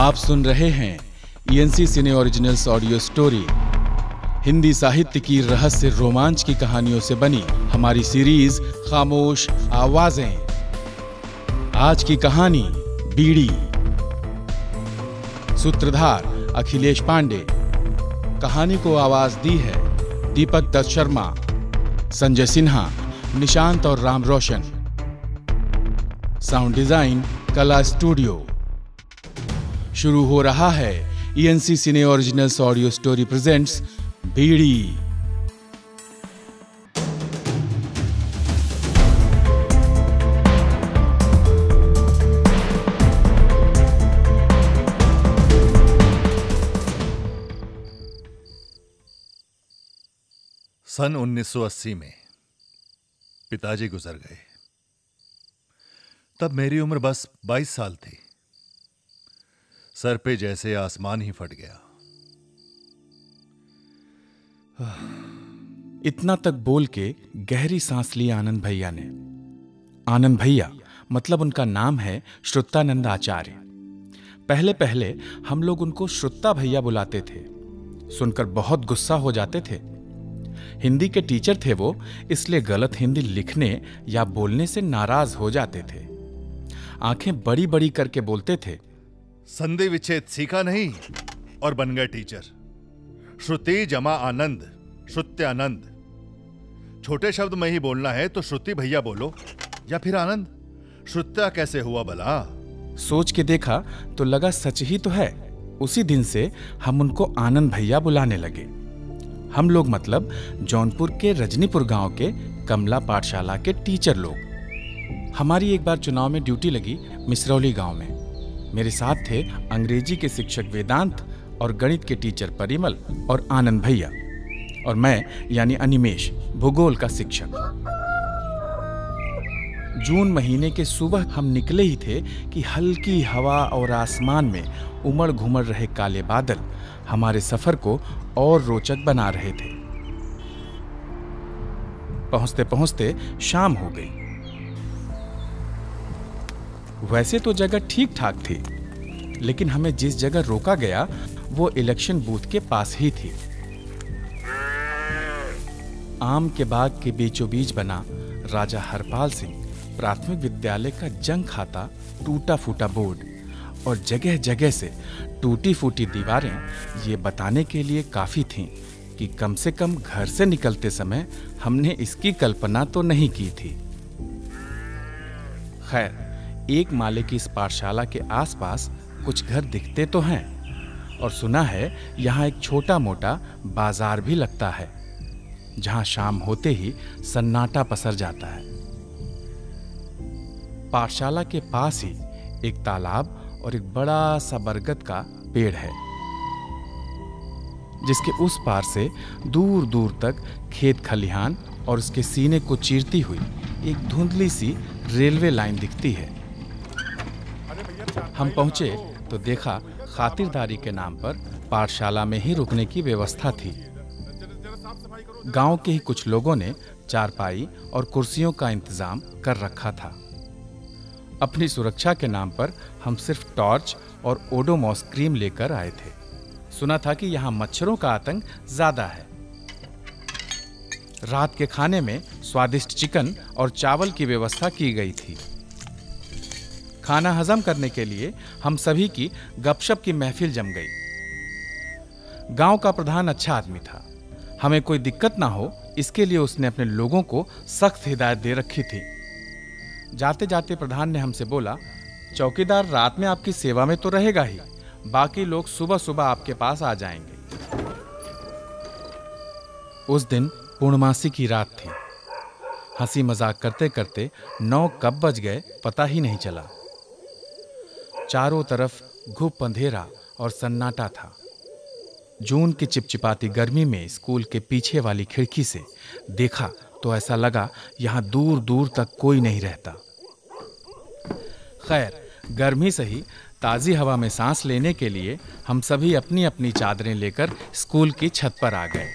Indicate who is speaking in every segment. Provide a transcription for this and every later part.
Speaker 1: आप सुन रहे हैं ENC cine originals audio story. Hindi साहित्य की रहस्य रोमांच की कहानियों से बनी हमारी सीरीज खामोश आवाजें। आज की कहानी बीड़ी। सूत्रधार अखिलेश पांडे। कहानी को आवाज दी है दीपक दत्त शर्मा, संजय सिन्हा, निशांत और Ram Roshan. Sound design Kala studio. शुरू हो रहा है ENC cine originals audio story presents Bidi.
Speaker 2: सन 1980 में पिताजी गुजर गए। तब मेरी उम्र बस 22 साल थी। सर पे जैसे आसमान ही फट गया।
Speaker 1: इतना तक बोल के गहरी सांस ली आनंद भैया ने। आनंद भैया मतलब उनका नाम है श्रुतानंद आचार्य। पहले पहले हम लोग उनको श्रुता भैया बुलाते थे। सुनकर बहुत गुस्सा हो जाते थे। हिंदी के टीचर थे वो, इसलिए गलत हिंदी लिखने या बोलने से नाराज हो जाते थे। आंखें बड़ी बड़ी करके बोलते थे,
Speaker 2: संधि विच्छेद सीखा नहीं और बन गए टीचर। श्रुति जमा आनंद, श्रुत्यानंद। छोटे शब्द में ही बोलना है तो श्रुति भैया बोलो या फिर आनंद। श्रुत्या कैसे हुआ भला?
Speaker 1: सोच के देखा तो लगा सच ही तो है। उसी दिन से हम उनको आनंद भैया बुलाने लगे। हम लोग मतलब जौनपुर के रजनीपुर गांव के कमला पाठशाला के टीचर लोग। हमारी एक बार चुनाव में ड्यूटी लगी मिसरौली गांव में। मेरे साथ थे अंग्रेजी के शिक्षक वेदांत और गणित के टीचर परिमल और आनंद भैया, और मैं यानी अनिमेश, भूगोल का शिक्षक। जून महीने के सुबह हम निकले ही थे कि हल्की हवा और आसमान में उमड़ घुमड़ रहे काले बादल हमारे सफर को और रोचक बना रहे थे। पहुंचते पहुंचते शाम हो गई। वैसे तो जगह ठीक ठाक थी, लेकिन हमें जिस जगह रोका गया वो इलेक्शन बूथ के पास ही थी। आम के बाग के बीचों बीच बना राजा हरपाल सिंह प्राथमिक विद्यालय का जंग खाता टूटा फूटा बोर्ड और जगह जगह से टूटी फूटी दीवारें ये बताने के लिए काफी थीं कि कम से कम घर से निकलते समय हमने इसकी कल्पना तो नहीं की थी। खैर, एक माले की इस पाठशाला के आसपास कुछ घर दिखते तो हैं, और सुना है यहाँ एक छोटा मोटा बाजार भी लगता है, जहाँ शाम होते ही सन्नाटा पसर जाता है। पाठशाला के पास ही एक तालाब और एक बड़ा सा बरगद का पेड़ है, जिसके उस पार से दूर दूर तक खेत खलिहान और उसके सीने को चीरती हुई एक धुंधली सी रेलवे लाइन दिखती है। हम पहुंचे तो देखा खातिरदारी के नाम पर पाठशाला में ही रुकने की व्यवस्था थी। गांव के ही कुछ लोगों ने चारपाई और कुर्सियों का इंतजाम कर रखा था। अपनी सुरक्षा के नाम पर हम सिर्फ टॉर्च और ओडोमॉस क्रीम लेकर आए थे। सुना था कि यहाँ मच्छरों का आतंक ज्यादा है। रात के खाने में स्वादिष्ट चिकन और चावल की व्यवस्था की गई थी। खाना हजम करने के लिए हम सभी की गपशप की महफिल जम गई। गांव का प्रधान अच्छा आदमी था। हमें कोई दिक्कत ना हो इसके लिए उसने अपने लोगों को सख्त हिदायत दे रखी थी। जाते जाते प्रधान ने हमसे बोला, चौकीदार रात में आपकी सेवा में तो रहेगा ही, बाकी लोग सुबह सुबह आपके पास आ जाएंगे। उस दिन पूर्णमासी की रात थी। हंसी मजाक करते करते 9 कब बज गए पता ही नहीं चला। चारों तरफ घुप अंधेरा और सन्नाटा था। जून की चिपचिपाती गर्मी में स्कूल के पीछे वाली खिड़की से देखा तो ऐसा लगा यहाँ दूर दूर तक कोई नहीं रहता। खैर, गर्मी सही, ताज़ी हवा में सांस लेने के लिए हम सभी अपनी अपनी चादरें लेकर स्कूल की छत पर आ गए।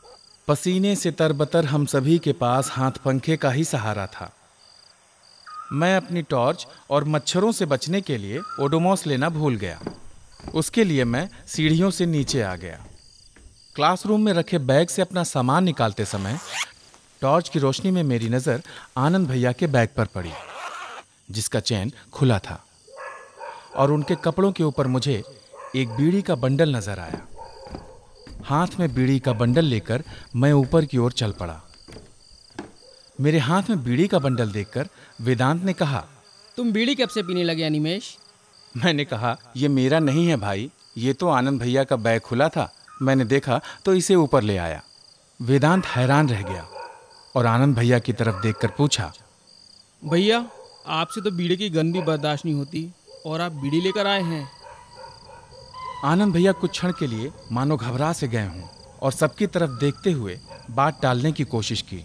Speaker 1: पसीने से तरबतर हम सभी के पास हाथ पंखे का ही सहारा था। मैं अपनी टॉर्च और मच्छरों से बचने के लिए ओडोमॉस लेना भूल गया। उसके लिए मैं सीढ़ियों से नीचे आ गया। क्लासरूम में रखे बैग से अपना सामान निकालते समय टॉर्च की रोशनी में मेरी नज़र आनंद भैया के बैग पर पड़ी, जिसका चेन खुला था, और उनके कपड़ों के ऊपर मुझे एक बीड़ी का बंडल नजर आया। हाथ में बीड़ी का बंडल लेकर मैं ऊपर की ओर चल पड़ा। मेरे हाथ में बीड़ी का बंडल देखकर वेदांत ने कहा,
Speaker 3: तुम बीड़ी कब से पीने लगे अनिमेश?
Speaker 1: मैंने कहा, ये मेरा नहीं है भाई, ये तो आनंद भैया का बैग खुला था, मैंने देखा तो इसे ऊपर ले आया। वेदांत हैरान रह गया और आनंद भैया की तरफ देखकर पूछा,
Speaker 3: भैया आपसे तो बीड़ी की गंध भी बर्दाश्त नहीं होती और आप बीड़ी लेकर आए हैं।
Speaker 1: आनंद भैया कुछ क्षण के लिए मानो घबरा से गए हों और सबकी तरफ देखते हुए बात टालने की कोशिश की,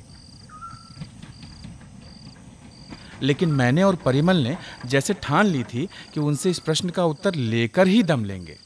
Speaker 1: लेकिन मैंने और परिमल ने जैसे ठान ली थी कि उनसे इस प्रश्न का उत्तर लेकर ही दम लेंगे।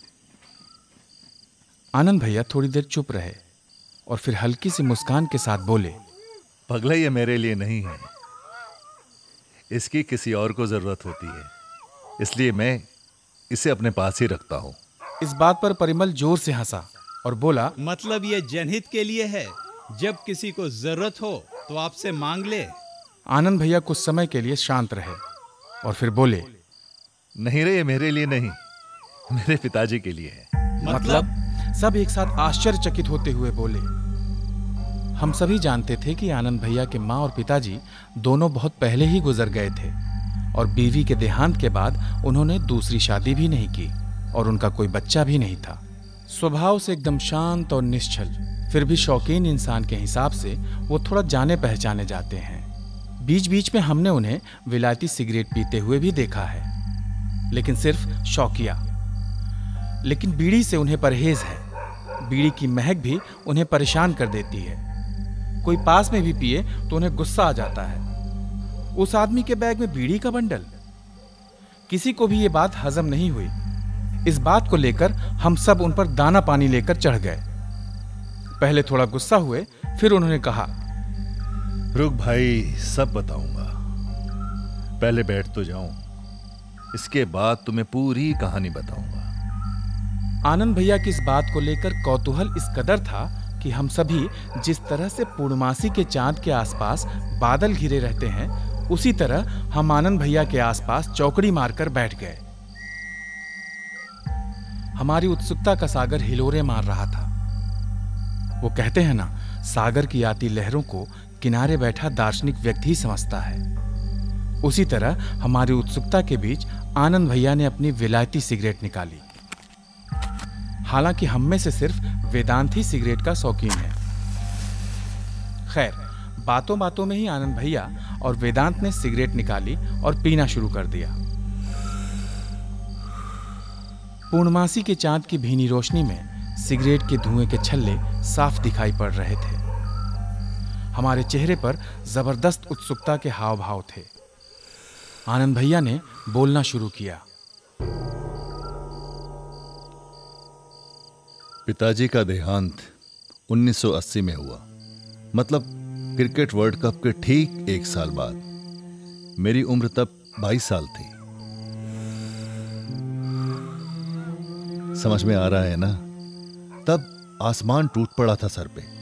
Speaker 1: आनंद भैया थोड़ी देर चुप रहे और फिर हल्की सी मुस्कान के साथ बोले,
Speaker 2: पगला ये मेरे लिए नहीं है, इसकी किसी और को जरूरत होती है, इसलिए मैं इसे अपने पास ही रखता हूं।
Speaker 1: इस बात पर परिमल जोर से हंसा और बोला,
Speaker 4: मतलब ये जनहित के लिए है, जब किसी को जरूरत हो तो आपसे मांग ले।
Speaker 1: आनंद भैया कुछ समय के लिए शांत रहे और फिर बोले,
Speaker 2: नहीं रे, ये मेरे लिए नहीं, मेरे पिताजी के लिए है।
Speaker 1: मतलब? सब एक साथ आश्चर्यचकित होते हुए बोले। हम सभी जानते थे कि आनंद भैया के माँ और पिताजी दोनों बहुत पहले ही गुजर गए थे और बीवी के देहांत के बाद उन्होंने दूसरी शादी भी नहीं की और उनका कोई बच्चा भी नहीं था। स्वभाव से एकदम शांत और निश्चल, फिर भी शौकीन इंसान के हिसाब से वो थोड़ा जाने पहचाने जाते हैं। बीच बीच में हमने उन्हें विलायती सिगरेट पीते हुए भी देखा है, लेकिन सिर्फ शौकिया। लेकिन बीड़ी से उन्हें परहेज है। बीड़ी की महक भी उन्हें परेशान कर देती है। कोई पास में भी पिए तो उन्हें गुस्सा आ जाता है। उस आदमी के बैग में बीड़ी का बंडल। किसी को भी ये बात हजम नहीं हुई। इस बात को लेकर हम सब उन पर दाना पानी लेकर चढ़ गए। पहले थोड़ा गुस्सा हुए, फिर उन्होंने कहा,
Speaker 2: रुक भाई, सब बताऊंगा, पहले बैठ तो जाऊं, इसके बाद तुम्हें पूरी कहानी बताऊंगा।
Speaker 1: आनंद भैया की इस बात को लेकर कौतूहल इस कदर था कि हम सभी जिस तरह से पूर्णमासी के चांद के आसपास बादल घिरे रहते हैं, उसी तरह हम आनंद भैया के आसपास चौकड़ी मारकर बैठ गए। हमारी उत्सुकता का सागर हिलोरे मार रहा था। वो कहते हैं ना, सागर की आती लहरों को किनारे बैठा दार्शनिक व्यक्ति ही समझता है। उसी तरह हमारी उत्सुकता के बीच आनंद भैया ने अपनी विलायती सिगरेट निकाली। हालांकि हम में से सिर्फ वेदांत ही सिगरेट का शौकीन है। खैर, बातों बातों में ही आनंद भैया और वेदांत ने सिगरेट निकाली और पीना शुरू कर दिया। पूर्णमासी के चांद की भीनी रोशनी में सिगरेट के धुएं के छल्ले साफ दिखाई पड़ रहे थे। हमारे चेहरे पर जबरदस्त उत्सुकता के हाव भाव थे। आनंद भैया ने बोलना शुरू किया।
Speaker 2: पिताजी का देहांत 1980 में हुआ, मतलब क्रिकेट वर्ल्ड कप के ठीक 1 साल बाद। मेरी उम्र तब 22 साल थी। समझ में आ रहा है ना? तब आसमान टूट पड़ा था सर पे।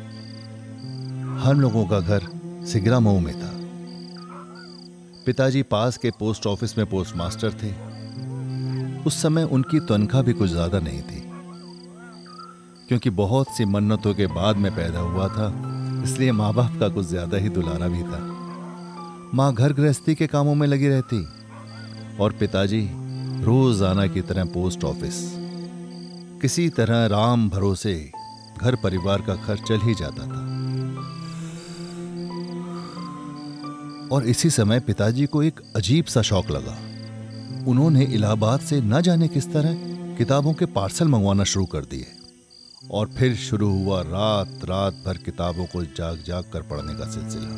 Speaker 2: हम लोगों का घर सिगरा मऊ में था। पिताजी पास के पोस्ट ऑफिस में पोस्ट मास्टर थे। उस समय उनकी तनख्वाह भी कुछ ज्यादा नहीं थी, क्योंकि बहुत सी मन्नतों के बाद में पैदा हुआ था, इसलिए माँ बाप का कुछ ज्यादा ही दुलारा भी था। माँ घर गृहस्थी के कामों में लगी रहती और पिताजी रोजाना की तरह पोस्ट ऑफिस। किसी तरह राम भरोसे घर परिवार का खर्च चल ही जाता था। और इसी समय पिताजी को एक अजीब सा शौक लगा। उन्होंने इलाहाबाद से न जाने किस तरह किताबों के पार्सल मंगवाना शुरू कर दिए और फिर शुरू हुआ रात रात भर किताबों को जाग जाग कर पढ़ने का सिलसिला।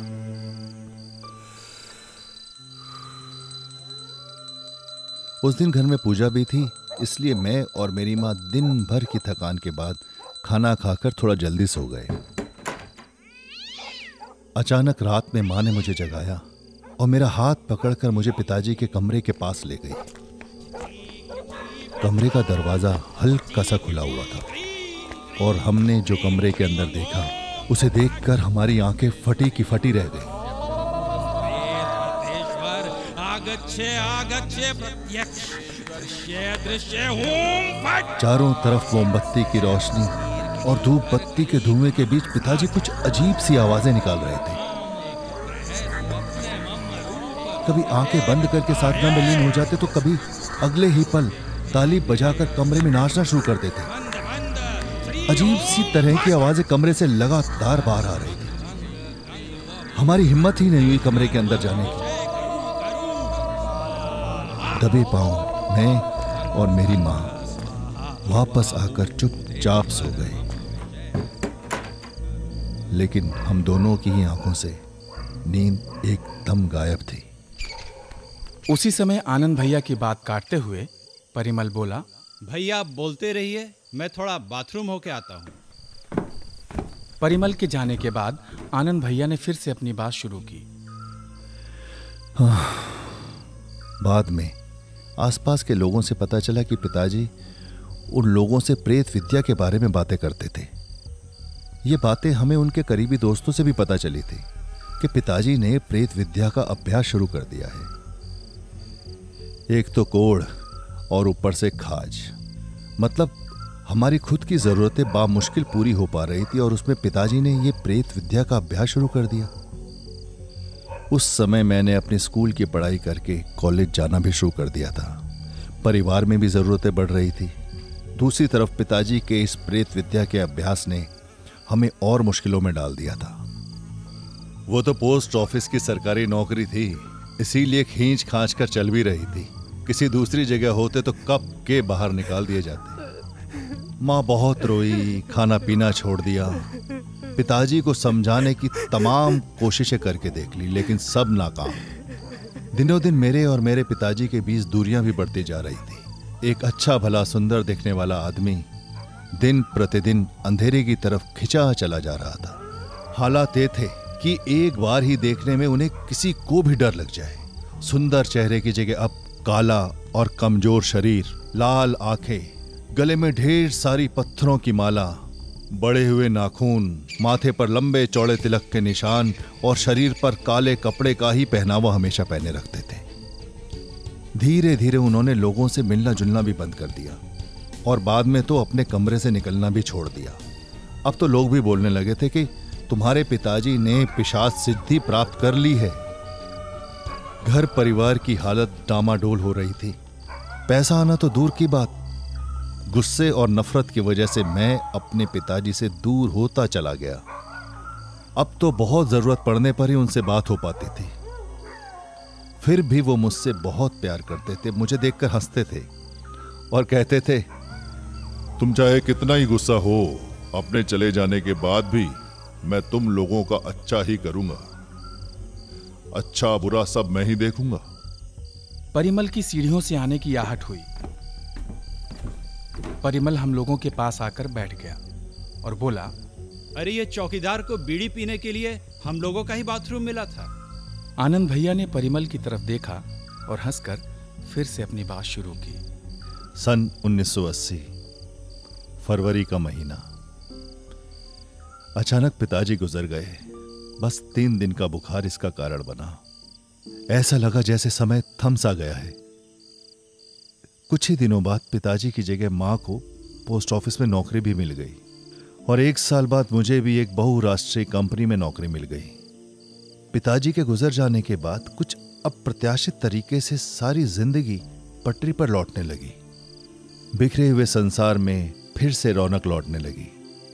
Speaker 2: उस दिन घर में पूजा भी थी, इसलिए मैं और मेरी माँ दिन भर की थकान के बाद खाना खाकर थोड़ा जल्दी सो गए। अचानक रात में माँ ने मुझे जगाया और मेरा हाथ पकड़कर मुझे पिताजी के कमरे के पास ले गई। कमरे का दरवाजा हल्का सा खुला हुआ था और हमने जो कमरे के अंदर देखा उसे देखकर हमारी आंखें फटी की फटी रह गई। चारों तरफ मोमबत्ती की रोशनी और धूप बत्ती के धुएं के बीच पिताजी कुछ अजीब सी आवाजें निकाल रहे थे। कभी आंखें बंद करके साधना में लीन हो जाते तो कभी अगले ही पल ताली बजाकर कमरे में नाचना शुरू कर देते। अजीब सी तरह की आवाजें कमरे से लगातार बाहर आ रही थी। हमारी हिम्मत ही नहीं हुई कमरे के अंदर जाने की। दबे पांव मैं और मेरी मां वापस आकर चुपचाप सो गए, लेकिन हम दोनों की ही आंखों से नींद एकदम गायब थी।
Speaker 1: उसी समय आनंद भैया की बात काटते हुए परिमल बोला,
Speaker 4: भैया आप बोलते रहिए, मैं थोड़ा बाथरूम होके आता हूं।
Speaker 1: परिमल के जाने के बाद आनंद भैया ने फिर से अपनी बात शुरू की।
Speaker 2: बाद में आसपास के लोगों से पता चला कि पिताजी उन लोगों से प्रेत विद्या के बारे में बातें करते थे। ये बातें हमें उनके करीबी दोस्तों से भी पता चली थी कि पिताजी ने प्रेत विद्या का अभ्यास शुरू कर दिया है। एक तो कोढ़ और ऊपर से खाज, मतलब हमारी खुद की जरूरतें बामुश्किल पूरी हो पा रही थी और उसमें पिताजी ने ये प्रेत विद्या का अभ्यास शुरू कर दिया। उस समय मैंने अपनी स्कूल की पढ़ाई करके कॉलेज जाना भी शुरू कर दिया था। परिवार में भी जरूरतें बढ़ रही थी। दूसरी तरफ पिताजी के इस प्रेत विद्या के अभ्यास ने हमें और मुश्किलों में डाल दिया था। वो तो पोस्ट ऑफिस की सरकारी नौकरी थी, इसीलिए खींच खांच कर चल भी रही थी। किसी दूसरी जगह होते तो कब के बाहर निकाल दिए जाते। माँ बहुत रोई, खाना पीना छोड़ दिया। पिताजी को समझाने की तमाम कोशिशें करके देख ली, लेकिन सब नाकाम। दिनों दिन मेरे और मेरे पिताजी के बीच दूरियां भी बढ़ती जा रही थी। एक अच्छा भला सुंदर दिखने वाला आदमी दिन प्रतिदिन अंधेरे की तरफ खिंचा चला जा रहा था। हालात ये थे कि एक बार ही देखने में उन्हें किसी को भी डर लग जाए। सुंदर चेहरे की जगह अब काला और कमजोर शरीर, लाल आंखें, गले में ढेर सारी पत्थरों की माला, बड़े हुए नाखून, माथे पर लंबे चौड़े तिलक के निशान और शरीर पर काले कपड़े का ही पहनावा हमेशा पहने रखते थे। धीरे धीरे उन्होंने लोगों से मिलना जुलना भी बंद कर दिया और बाद में तो अपने कमरे से निकलना भी छोड़ दिया। अब तो लोग भी बोलने लगे थे कि तुम्हारे पिताजी ने पिशाच सिद्धि प्राप्त कर ली है। घर परिवार की हालत डामाडोल हो रही थी। पैसा आना तो दूर की बात, गुस्से और नफरत की वजह से मैं अपने पिताजी से दूर होता चला गया। अब तो बहुत जरूरत पड़ने पर ही उनसे बात हो पाती थी। फिर भी वो मुझसे बहुत प्यार करते थे, मुझे देखकर हंसते थे और कहते थे,
Speaker 5: तुम चाहे कितना ही गुस्सा हो, अपने चले जाने के बाद भी मैं तुम लोगों का अच्छा ही करूंगा। अच्छा बुरा सब मैं ही देखूंगा।
Speaker 1: परिमल की सीढ़ियों से आने की आहट हुई। परिमल हम लोगों के पास आकर बैठ गया और बोला,
Speaker 4: अरे ये चौकीदार को बीड़ी पीने के लिए हम लोगों का ही बाथरूम मिला था।
Speaker 1: आनंद भैया ने परिमल की तरफ देखा और हंसकर फिर से अपनी बात शुरू की।
Speaker 2: सन 1980 फरवरी का महीना। अचानक पिताजी गुजर गए। बस 3 दिन का बुखार इसका कारण बना। ऐसा लगा जैसे समय थम सा गया है। कुछ ही दिनों बाद पिताजी की जगह मां को पोस्ट ऑफिस में नौकरी भी मिल गई और 1 साल बाद मुझे भी एक बहुराष्ट्रीय कंपनी में नौकरी मिल गई। पिताजी के गुजर जाने के बाद कुछ अप्रत्याशित तरीके से सारी जिंदगी पटरी पर लौटने लगी। बिखरे हुए संसार में फिर से रौनक लौटने लगी।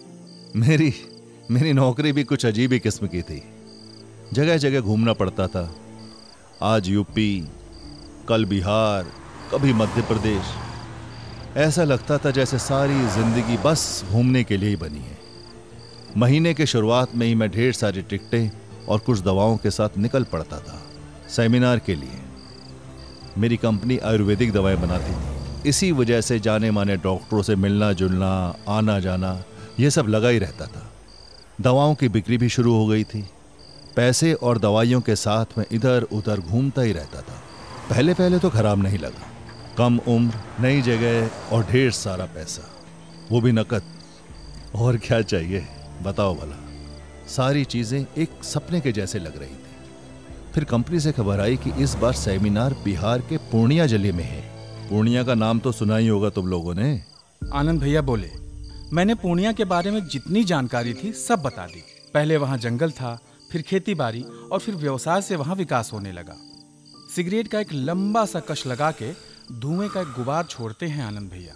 Speaker 2: मेरी नौकरी भी कुछ अजीब ही किस्म की थी। जगह जगह घूमना पड़ता था। आज यूपी, कल बिहार, कभी मध्य प्रदेश। ऐसा लगता था जैसे सारी जिंदगी बस घूमने के लिए ही बनी है। महीने के शुरुआत में ही मैं ढेर सारी टिकटें और कुछ दवाओं के साथ निकल पड़ता था सेमिनार के लिए। मेरी कंपनी आयुर्वेदिक दवाएं बनाती थी। इसी वजह से जाने माने डॉक्टरों से मिलना जुलना, आना जाना, यह सब लगा ही रहता था। दवाओं की बिक्री भी शुरू हो गई थी। पैसे और दवाइयों के साथ मैं इधर उधर घूमता ही रहता था। पहले पहले तो खराब नहीं लगा। कम उम्र, नई जगह और ढेर सारा पैसा, वो भी नकद। और क्या चाहिए बताओ भला। सारी चीजें एक सपने के जैसे लग रही थी। फिर कंपनी से खबर आई कि इस बार सेमिनार बिहार के पूर्णिया जिले में है। पूर्णिया का नाम तो सुना ही होगा तुम लोगों ने।
Speaker 1: आनंद भैया बोले, मैंने पूर्णिया के बारे में जितनी जानकारी थी सब बता दी। पहले वहाँ जंगल था, फिर खेती बाड़ी और फिर व्यवसाय से वहाँ विकास होने लगा। सिगरेट का एक लंबा सा कश लगा के धुएं का एक गुबार छोड़ते हैं आनंद भैया।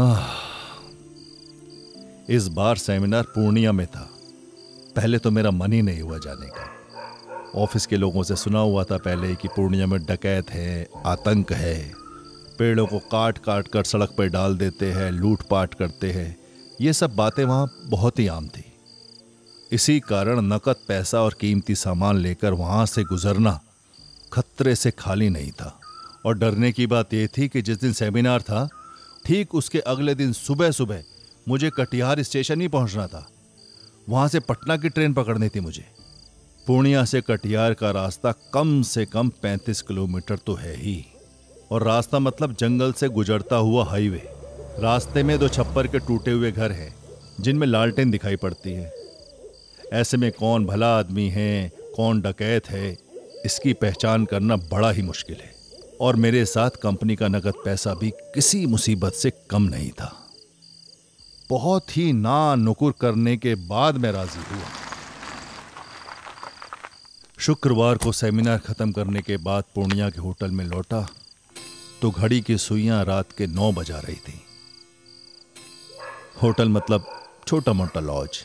Speaker 2: इस बार सेमिनार पूर्णिया में था। पहले तो मेरा मन ही नहीं हुआ जाने का। ऑफिस के लोगों से सुना हुआ था पहले कि पूर्णिया में डकैत है, आतंक है, पेड़ों को काट काट कर सड़क पर डाल देते हैं, लूटपाट करते हैं। ये सब बातें वहां बहुत ही आम थी। इसी कारण नकद पैसा और कीमती सामान लेकर वहां से गुजरना खतरे से खाली नहीं था। और डरने की बात यह थी कि जिस दिन सेमिनार था ठीक उसके अगले दिन सुबह सुबह मुझे कटिहार स्टेशन ही पहुंचना था। वहां से पटना की ट्रेन पकड़नी थी मुझे। पूर्णिया से कटिहार का रास्ता कम से कम 35 किलोमीटर तो है ही। और रास्ता मतलब जंगल से गुजरता हुआ हाईवे। रास्ते में 2 छप्पर के टूटे हुए घर हैं जिनमें लालटेन दिखाई पड़ती है। ऐसे में कौन भला आदमी है, कौन डकैत है, इसकी पहचान करना बड़ा ही मुश्किल है। और मेरे साथ कंपनी का नकद पैसा भी किसी मुसीबत से कम नहीं था। बहुत ही ना नुकुर करने के बाद मैं राजी हुआ। शुक्रवार को सेमिनार खत्म करने के बाद पूर्णिया के होटल में लौटा तो घड़ी की सुइयां रात के 9 बजा रही थी। होटल मतलब छोटा मोटा लॉज।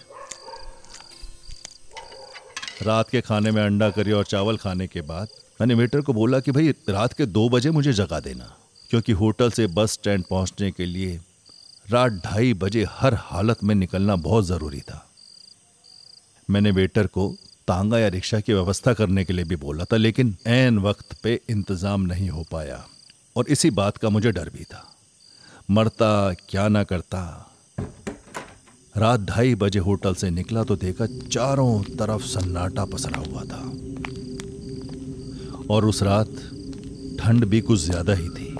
Speaker 2: रात के खाने में अंडा करी और चावल खाने के बाद मैंने वेटर को बोला कि भाई रात के 2 बजे मुझे जगा देना, क्योंकि होटल से बस स्टैंड पहुंचने के लिए रात 2:30 बजे हर हालत में निकलना बहुत जरूरी था। मैंने वेटर को तांगा या रिक्शा की व्यवस्था करने के लिए भी बोला था, लेकिन ऐन वक्त पे इंतजाम नहीं हो पाया और इसी बात का मुझे डर भी था। मरता क्या ना करता। रात 2:30 बजे होटल से निकला तो देखा चारों तरफ सन्नाटा पसरा हुआ था और उस रात ठंड भी कुछ ज्यादा ही थी।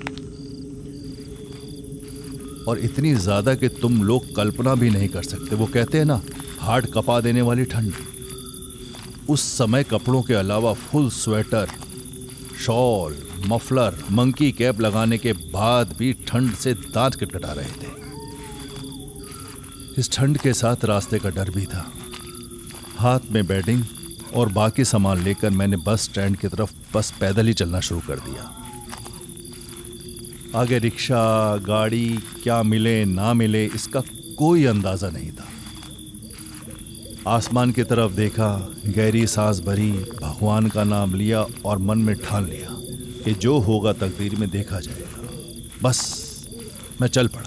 Speaker 2: और इतनी ज्यादा कि तुम लोग कल्पना भी नहीं कर सकते। वो कहते हैं ना, हार्ट कपा देने वाली ठंड। उस समय कपड़ों के अलावा full sweater, shawl, muffler, monkey cap लगाने के बाद भी ठंड से दांत किटकिटा रहे थे। इस ठंड के साथ रास्ते का डर भी था। हाथ में बेडिंग और बाकी सामान लेकर मैंने बस स्टैंड की तरफ बस पैदल ही चलना शुरू कर दिया। आगे रिक्शा, गाड़ी क्या मिले ना मिले इसका कोई अंदाजा नहीं था। आसमान की तरफ देखा, गहरी सांस भरी, भगवान का नाम लिया और मन में ठान लिया कि जो होगा तकदीर में देखा जाएगा। बस मैं चल पड़ा।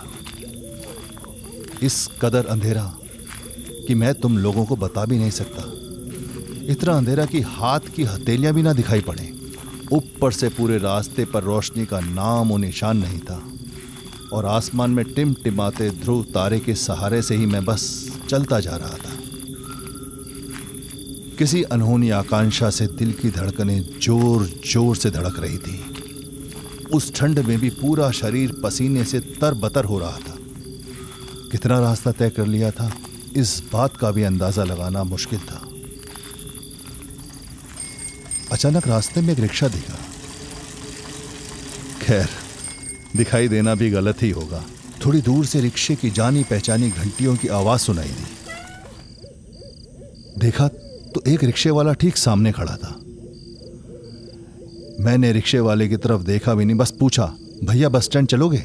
Speaker 2: इस कदर अंधेरा कि मैं तुम लोगों को बता भी नहीं सकता। इतना अंधेरा कि हाथ की हथेलियां भी ना दिखाई पड़े। ऊपर से पूरे रास्ते पर रोशनी का नाम और निशान नहीं था और आसमान में टिमटिमाते ध्रुव तारे के सहारे से ही मैं बस चलता जा रहा था। किसी अनहोनी आकांक्षा से दिल की धड़कनें जोर जोर से धड़क रही थी। उस ठंड में भी पूरा शरीर पसीने से तरबतर हो रहा था। कितना रास्ता तय कर लिया था इस बात का भी अंदाजा लगाना मुश्किल था। अचानक रास्ते में एक रिक्शा दिखा। खैर, दिखाई देना भी गलत ही होगा। थोड़ी दूर से रिक्शे की जानी पहचानी घंटियों की आवाज सुनाई दी। देखा तो एक रिक्शे वाला ठीक सामने खड़ा था। मैंने रिक्शे वाले की तरफ देखा भी नहीं, बस पूछा, भैया बस स्टैंड चलोगे?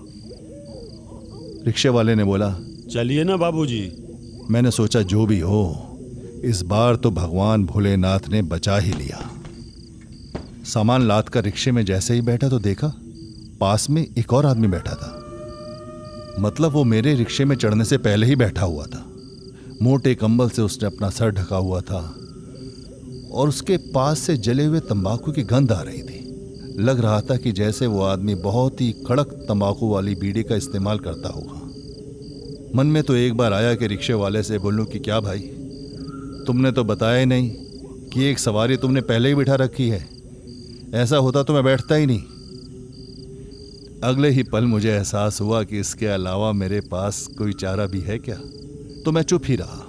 Speaker 2: रिक्शे वाले ने बोला,
Speaker 6: चलिए ना बाबूजी।
Speaker 2: मैंने सोचा जो भी हो, इस बार तो भगवान भोलेनाथ ने बचा ही लिया। सामान लाद कर रिक्शे में जैसे ही बैठा तो देखा पास में एक और आदमी बैठा था। मतलब वो मेरे रिक्शे में चढ़ने से पहले ही बैठा हुआ था। मोटे कंबल से उसने अपना सर ढका हुआ था और उसके पास से जले हुए तंबाकू की गंध आ रही थी। लग रहा था कि जैसे वो आदमी बहुत ही कड़क तंबाकू वाली बीड़ी का इस्तेमाल करता होगा। मन में तो एक बार आया कि रिक्शे वाले से बोलूं कि क्या भाई, तुमने तो बताया ही नहीं
Speaker 6: कि एक सवारी तुमने पहले ही बिठा रखी है। ऐसा होता तो मैं बैठता ही नहीं। अगले ही पल मुझे एहसास हुआ कि इसके अलावा मेरे पास कोई चारा भी है क्या, तो मैं चुप ही रहा।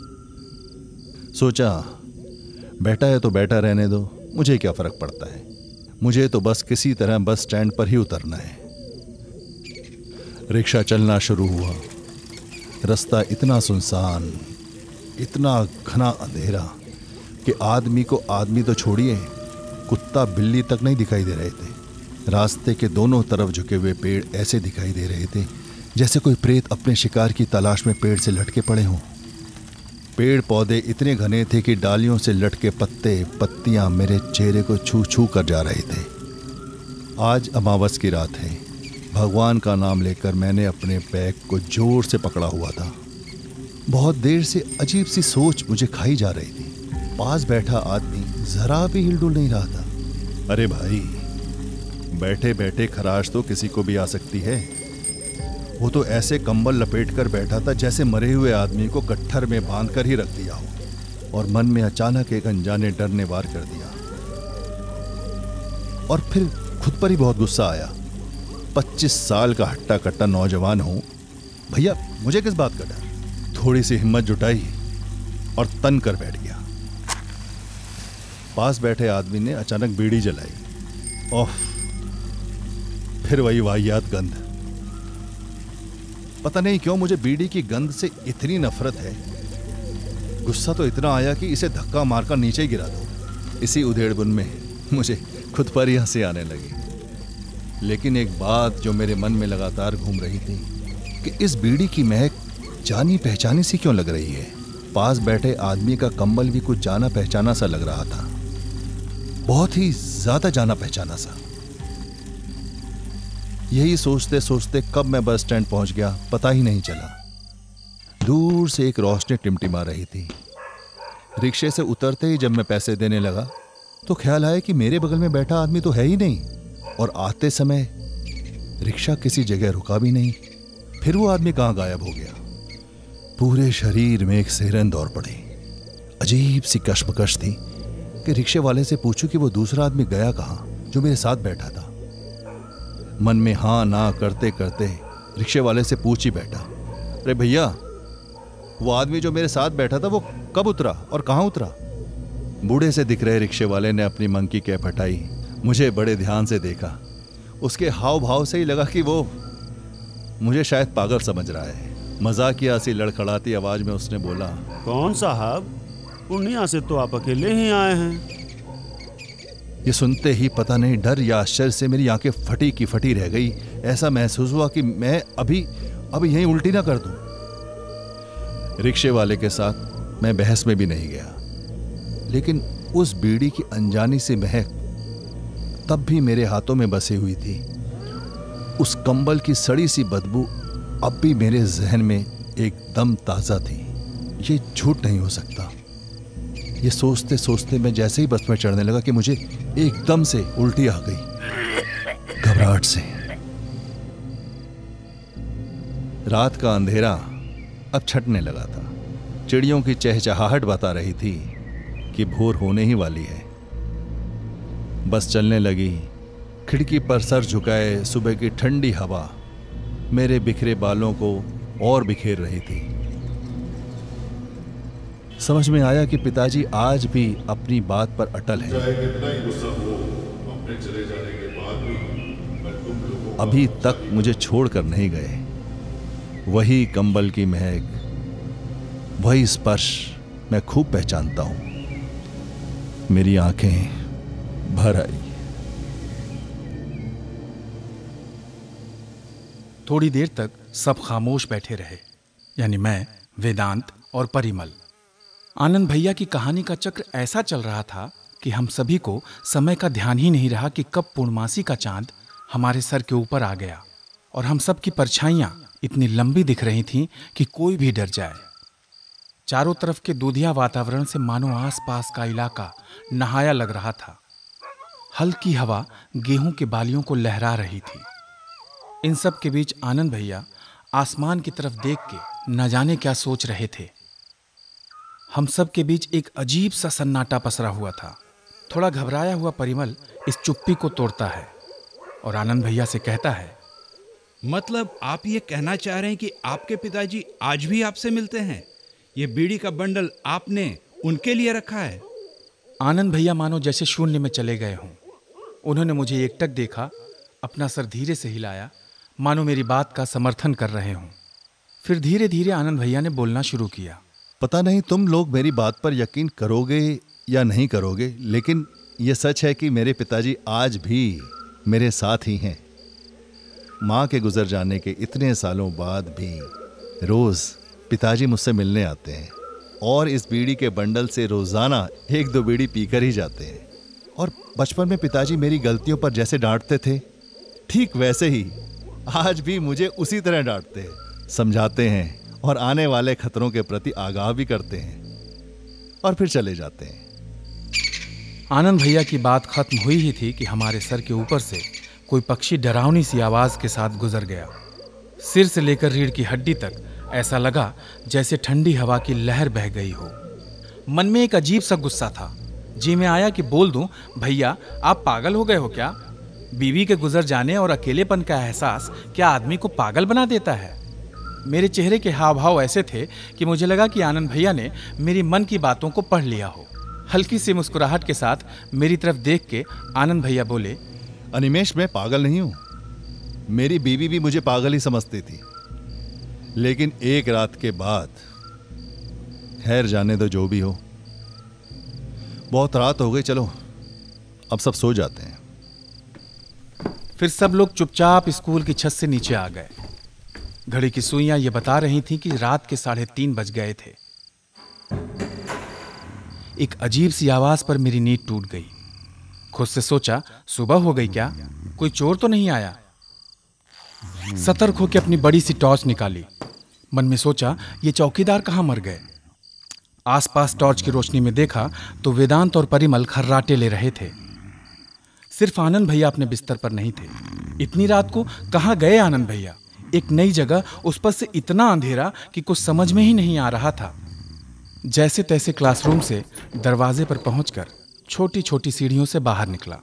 Speaker 6: सोचा बैठा है तो बैठा रहने दो, मुझे क्या फर्क पड़ता है। मुझे तो बस किसी तरह बस स्टैंड पर ही उतरना है। रिक्शा चलना शुरू हुआ। रास्ता इतना सुनसान, इतना घना अंधेरा कि आदमी को आदमी तो छोड़िए, कुत्ता बिल्ली तक नहीं दिखाई दे रहे थे। रास्ते के दोनों तरफ झुके हुए पेड़ ऐसे दिखाई दे रहे थे जैसे कोई प्रेत अपने शिकार की तलाश में पेड़ से लटके पड़े हों। पेड़ पौधे इतने घने थे कि डालियों से लटके पत्ते पत्तियां मेरे चेहरे को छू छू कर जा रहे थे। आज अमावस की रात है। भगवान का नाम लेकर मैंने अपने बैग को जोर से पकड़ा हुआ था। बहुत देर से अजीब सी सोच मुझे खाई जा रही थी। पास बैठा आदमी जरा भी हिलडुल नहीं रहा था। अरे भाई, बैठे बैठे खराश तो किसी को भी आ सकती है। वो तो ऐसे कंबल लपेट कर बैठा था जैसे मरे हुए आदमी को गट्ठर में बांध कर ही रख दिया हो। और मन में अचानक एक अनजाने डर ने वार कर दिया और फिर खुद पर ही बहुत गुस्सा आया। 25 साल का हट्टा कट्टा नौजवान हूं भैया, मुझे किस बात का डर। थोड़ी सी हिम्मत जुटाई और तन कर बैठ गया। पास बैठे आदमी ने अचानक बीड़ी जलाई। ओह, फिर वही वाहियात गंध। पता नहीं क्यों मुझे बीड़ी की गंध से इतनी नफरत है। गुस्सा तो इतना आया कि इसे धक्का मारकर नीचे ही गिरा दो। इसी उधेड़बुन में मुझे खुद पर ही हंसी आने लगी। लेकिन एक बात जो मेरे मन में लगातार घूम रही थी कि इस बीड़ी की महक जानी पहचानी सी क्यों लग रही है। पास बैठे आदमी का कंबल भी कुछ जाना पहचाना सा लग रहा था, बहुत ही ज्यादा जाना पहचाना सा। यही सोचते सोचते कब मैं बस स्टैंड पहुंच गया पता ही नहीं चला। दूर से एक रोशनी टिमटिमा रही थी। रिक्शे से उतरते ही जब मैं पैसे देने लगा तो ख्याल आया कि मेरे बगल में बैठा आदमी तो है ही नहीं, और आते समय रिक्शा किसी जगह रुका भी नहीं। फिर वो आदमी कहां गायब हो गया। पूरे शरीर में एक सिहरन दौड़ पड़ी। अजीब सी कश्मकश थी कि रिक्शे वाले से पूछूं कि वो दूसरा आदमी गया कहां जो मेरे साथ बैठा था। मन में हाँ ना करते करते रिक्शे वाले से पूछ ही बैठा, अरे भैया, वो आदमी जो मेरे साथ बैठा था वो कब उतरा और कहां उतरा। बूढ़े से दिख रहे रिक्शे वाले ने अपनी मंकी कैप हटाई, मुझे बड़े ध्यान से देखा। उसके हाव भाव से ही लगा कि वो मुझे शायद पागल समझ रहा है। मजाकिया सी लड़खड़ाती आवाज में उसने बोला,
Speaker 7: कौन साहब, पूर्णिया से तो आप अकेले ही आए हैं।
Speaker 6: ये सुनते ही पता नहीं डर या आश्चर्य से मेरी आंखें फटी की फटी रह गई। ऐसा महसूस हुआ कि मैं अभी यहीं उल्टी ना कर दूं। रिक्शे वाले के साथ मैं बहस में भी नहीं गया, लेकिन उस बीड़ी की अनजानी सी महक तब भी मेरे हाथों में बसी हुई थी। उस कंबल की सड़ी सी बदबू अब भी मेरे जहन में एकदम ताजा थी। ये झूठ नहीं हो सकता। ये सोचते सोचते मैं जैसे ही बस में चढ़ने लगा कि मुझे एकदम से उल्टी आ गई घबराहट से। रात का अंधेरा अब छटने लगा था। चिड़ियों की चहचहाहट बता रही थी कि भोर होने ही वाली है। बस चलने लगी। खिड़की पर सर झुकाए सुबह की ठंडी हवा मेरे बिखरे बालों को और बिखेर रही थी। समझ में आया कि पिताजी आज भी अपनी बात पर अटल हैं।
Speaker 5: चाहे कितना ही गुस्सा हो, अपने चले जाने के बाद भी मैं तुम लोगों का
Speaker 6: अभी तक मुझे छोड़कर नहीं गए। वही कंबल की महक, वही स्पर्श मैं खूब पहचानता हूं। मेरी आंखें भर आई।
Speaker 1: थोड़ी देर तक सब खामोश बैठे रहे, यानी मैं, वेदांत और परिमल। आनंद भैया की कहानी का चक्र ऐसा चल रहा था कि हम सभी को समय का ध्यान ही नहीं रहा कि कब पूर्णमासी का चांद हमारे सर के ऊपर आ गया और हम सब की परछाइयां इतनी लंबी दिख रही थीं कि कोई भी डर जाए। चारों तरफ के दूधिया वातावरण से मानो आसपास का इलाका नहाया लग रहा था। हल्की हवा गेहूं के बालियों को लहरा रही थी। इन सब के बीच आनंद भैया आसमान की तरफ देख के न जाने क्या सोच रहे थे। हम सब के बीच एक अजीब सा सन्नाटा पसरा हुआ था। थोड़ा घबराया हुआ परिमल इस चुप्पी को तोड़ता है और आनंद भैया से कहता है,
Speaker 4: मतलब आप ये कहना चाह रहे हैं कि आपके पिताजी आज भी आपसे मिलते हैं? ये बीड़ी का बंडल आपने उनके लिए रखा है?
Speaker 1: आनंद भैया मानो जैसे शून्य में चले गए हों। उन्होंने मुझे एकटक देखा, अपना सर धीरे से हिलाया, मानो मेरी बात का समर्थन कर रहे हों। फिर धीरे धीरे आनंद भैया ने बोलना शुरू किया।
Speaker 6: पता नहीं तुम लोग मेरी बात पर यकीन करोगे या नहीं करोगे, लेकिन यह सच है कि मेरे पिताजी आज भी मेरे साथ ही हैं। माँ के गुजर जाने के इतने सालों बाद भी रोज पिताजी मुझसे मिलने आते हैं और इस बीड़ी के बंडल से रोजाना 1-2 बीड़ी पीकर ही जाते हैं। और बचपन में पिताजी मेरी गलतियों पर जैसे डांटते थे, ठीक वैसे ही आज भी मुझे उसी तरह डांटते हैं, समझाते हैं और आने वाले खतरों के प्रति आगाह भी करते हैं और फिर चले जाते हैं।
Speaker 1: आनंद भैया की बात खत्म हुई ही थी कि हमारे सर के ऊपर से कोई पक्षी डरावनी सी आवाज के साथ गुजर गया। सिर से लेकर रीढ़ की हड्डी तक ऐसा लगा जैसे ठंडी हवा की लहर बह गई हो। मन में एक अजीब सा गुस्सा था। जी में आया कि बोल दूं, भैया आप पागल हो गए हो क्या? बीवी के गुजर जाने और अकेलेपन का एहसास क्या आदमी को पागल बना देता है? मेरे चेहरे के हाव भाव ऐसे थे कि मुझे लगा कि आनंद भैया ने मेरी मन की बातों को पढ़ लिया हो। हल्की सी मुस्कुराहट के साथ मेरी तरफ देख के आनंद भैया बोले,
Speaker 6: अनिमेष, मैं पागल नहीं हूं। मेरी बीवी भी मुझे पागल ही समझती थी, लेकिन एक रात के बाद, खैर जाने दो, जो भी हो, बहुत रात हो गई, चलो अब सब सो जाते हैं।
Speaker 1: फिर सब लोग चुपचाप स्कूल की छत से नीचे आ गए। घड़ी की सुइयां ये बता रही थी कि रात के 3:30 बज गए थे। एक अजीब सी आवाज पर मेरी नींद टूट गई। खुद से सोचा, सुबह हो गई क्या? कोई चोर तो नहीं आया? सतर्क होकर अपनी बड़ी सी टॉर्च निकाली। मन में सोचा, ये चौकीदार कहाँ मर गए? आसपास टॉर्च की रोशनी में देखा तो वेदांत और परिमल खर्राटे ले रहे थे। सिर्फ आनंद भैया अपने बिस्तर पर नहीं थे। इतनी रात को कहाँ गए आनंद भैया? एक नई जगह, उस पर से इतना अंधेरा कि कुछ समझ में ही नहीं आ रहा था। जैसे तैसे क्लासरूम से दरवाजे पर पहुंचकर छोटी छोटी सीढ़ियों से बाहर निकला।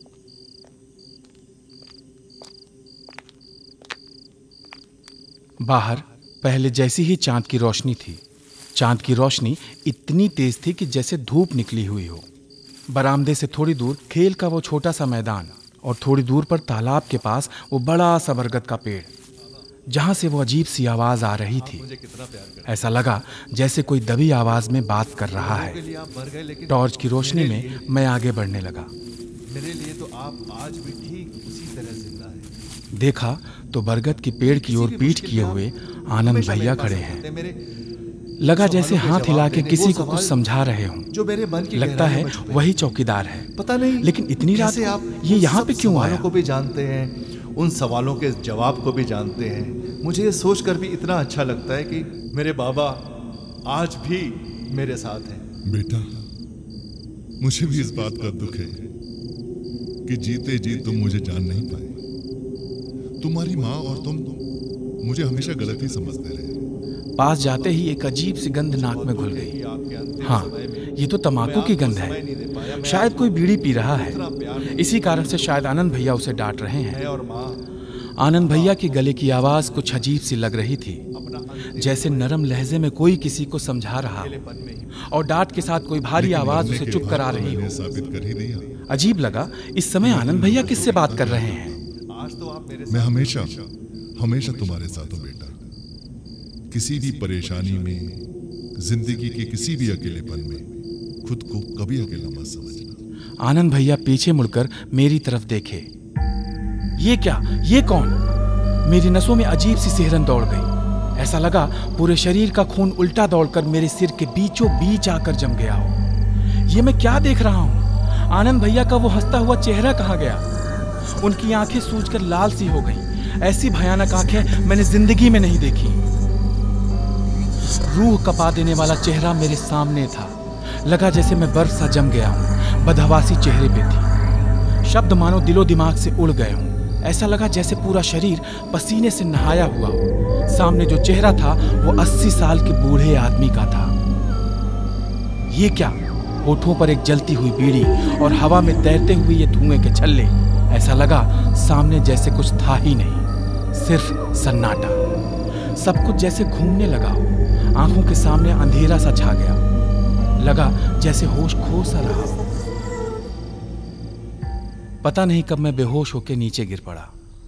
Speaker 1: बाहर पहले जैसी ही चांद की रोशनी थी। चांद की रोशनी इतनी तेज थी कि जैसे धूप निकली हुई हो। बरामदे से थोड़ी दूर खेल का वो छोटा सा मैदान और थोड़ी दूर पर तालाब के पास वो बड़ा सा बरगद का पेड़, जहां से वो अजीब सी आवाज आ रही थी। ऐसा लगा जैसे कोई दबी आवाज में बात कर रहा है। टॉर्च की रोशनी में मैं आगे बढ़ने लगा।
Speaker 6: मेरे लिए तो आप आज भी ठीक उसी तरह जिंदा हैं।
Speaker 1: देखा तो बरगद की पेड़ की ओर पीठ किए हुए आनंद भैया खड़े हैं। लगा जैसे हाथ हिला के किसी को कुछ समझा रहे हों। लगता है वही चौकीदार है।
Speaker 6: पता नहीं,
Speaker 1: लेकिन इतनी रात
Speaker 6: से आप
Speaker 1: ये यहाँ पे क्यों आया?
Speaker 6: को भी जानते हैं, उन सवालों के जवाब को भी जानते हैं। मुझे ये सोचकर भी इतना अच्छा लगता है कि मेरे बाबा आज भी मेरे साथ हैं।
Speaker 5: बेटा, मुझे भी इस बात का दुख है कि जीते जी तुम मुझे जान नहीं पाए। तुम्हारी माँ और तुम मुझे हमेशा गलत ही समझते रहे।
Speaker 1: पास जाते ही एक अजीब सी गंध नाक में घुल गई। हाँ, ये तो तंबाकू की गंध है। शायद कोई बीड़ी पी रहा है। इसी कारण से शायद आनंद भैया उसे डांट रहे हैं। आनंद भैया के गले की आवाज कुछ अजीब सी लग रही थी, जैसे नरम लहजे में कोई किसी को समझा रहा हो और डांट के साथ कोई भारी आवाज उसे चुप करा रही हो।
Speaker 5: साबित कर ही दिया।
Speaker 1: अजीब लगा, इस समय आनंद भैया किससे बात कर रहे हैं?
Speaker 5: मैं हमेशा हमेशा तुम्हारे साथ हूं बेटा। किसी भी परेशानी में, जिंदगी के किसी भी अकेलेपन में खुद को कभी अकेला मत समझना।
Speaker 1: आनंद भैया पीछे मुड़कर मेरी तरफ देखे। ये क्या? ये कौन? मेरी नसों में अजीब सी सिहरन दौड़ गई। ऐसा लगा पूरे शरीर का खून उल्टा दौड़कर मेरे सिर के बीचों बीच आकर जम गया हो। ये मैं क्या देख रहा हूँ? आनंद भैया का वो हंसता हुआ चेहरा कहाँ गया? उनकी आंखें सूजकर लाल सी हो गईं। ऐसी भयानक आंखें मैंने जिंदगी में नहीं देखी। रूह कपा देने वाला चेहरा मेरे सामने था। लगा जैसे मैं बर्फ सा जम गया हूँ। बदहवासी चेहरे पे थी। शब्द मानो दिलो दिमाग से उड़ गए हूँ। ऐसा लगा जैसे पूरा शरीर पसीने से नहाया हुआ हो। सामने जो चेहरा था वो 80 साल के बूढ़े आदमी का था। ये क्या? होठों पर एक जलती हुई बीड़ी और हवा में तैरते हुए ये धुएं के छल्ले। ऐसा लगा सामने जैसे कुछ था ही नहीं, सिर्फ सन्नाटा। सब कुछ जैसे घूमने लगा हो। आंखों के सामने अंधेरा सा छा गया। लगा जैसे होश खो सा रहा हो। पता नहीं कब मैं बेहोश होकर नीचे गिर पड़ा।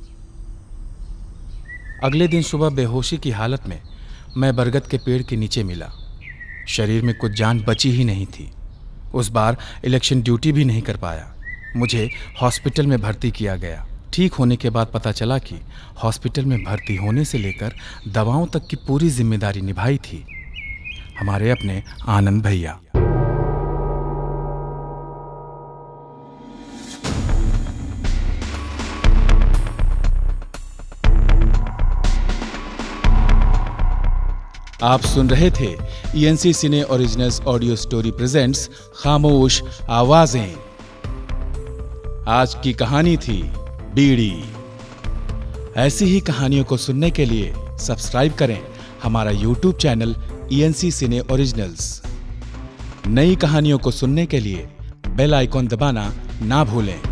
Speaker 1: अगले दिन सुबह बेहोशी की हालत में मैं बरगद के पेड़ के नीचे मिला। शरीर में कुछ जान बची ही नहीं थी। उस बार इलेक्शन ड्यूटी भी नहीं कर पाया। मुझे हॉस्पिटल में भर्ती किया गया। ठीक होने के बाद पता चला कि हॉस्पिटल में भर्ती होने से लेकर दवाओं तक की पूरी जिम्मेदारी निभाई थी हमारे अपने आनंद भैया। आप सुन रहे थे ENC cine originals audio story presents खामोश आवाजें। आज की कहानी थी बीड़ी। ऐसी ही कहानियों को सुनने के लिए सब्सक्राइब करें हमारा YouTube channel ENC cine originals. नई कहानियों को सुनने के लिए बेल आइकॉन दबाना ना भूलें।